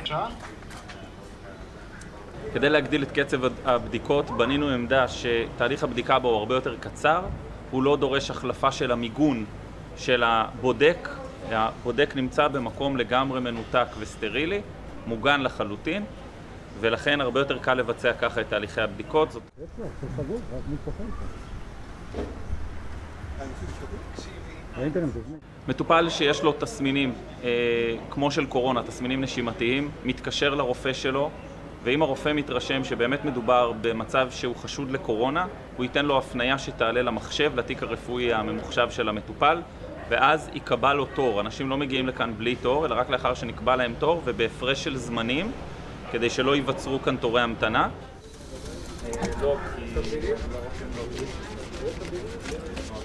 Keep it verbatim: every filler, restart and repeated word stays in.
כדי להגדיל את קצב הבדיקות, בנינו עמדה שתהליך הבדיקה בו הוא הרבה יותר קצר, הוא לא דורש החלפה של המיגון של הבודק, הבודק נמצא במקום לגמרי מנותק וסטרילי, מוגן לחלוטין, ולכן הרבה יותר קל לבצע ככה את תהליכי הבדיקות. זאת... מטופל שיש לו תסמינים אה, כמו של קורונה, תסמינים נשימתיים, מתקשר לרופא שלו, ואם הרופא מתרשם שבאמת מדובר במצב שהוא חשוד לקורונה, הוא ייתן לו הפניה שתעלה למחשב, לתיק הרפואי הממוחשב של המטופל, ואז יקבע לו תור. אנשים לא מגיעים לכאן בלי תור, אלא רק לאחר שנקבע להם תור, ובהפרש של זמנים, כדי שלא ייווצרו כאן תורי המתנה. לא, כי...